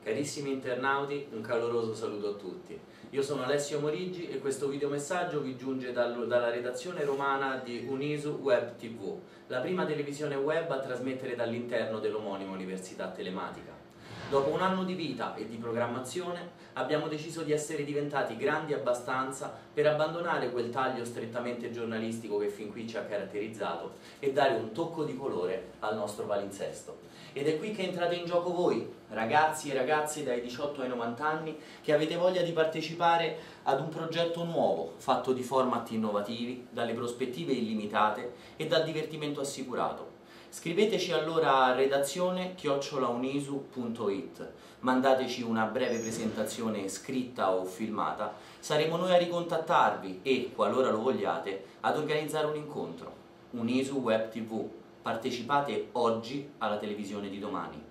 Carissimi internauti, un caloroso saluto a tutti. Io sono Alessio Morigi e questo videomessaggio vi giunge dalla redazione romana di Unisu Web TV, la prima televisione web a trasmettere dall'interno dell'omonima Università Telematica. Dopo un anno di vita e di programmazione abbiamo deciso di essere diventati grandi abbastanza per abbandonare quel taglio strettamente giornalistico che fin qui ci ha caratterizzato e dare un tocco di colore al nostro palinsesto. Ed è qui che entrate in gioco voi, ragazzi e ragazze dai 18 ai 90 anni, che avete voglia di partecipare ad un progetto nuovo, fatto di format innovativi, dalle prospettive illimitate e dal divertimento assicurato. Scriveteci allora a redazione@unisu.it, mandateci una breve presentazione scritta o filmata, saremo noi a ricontattarvi e, qualora lo vogliate, ad organizzare un incontro. Unisu Web TV, partecipate oggi alla televisione di domani.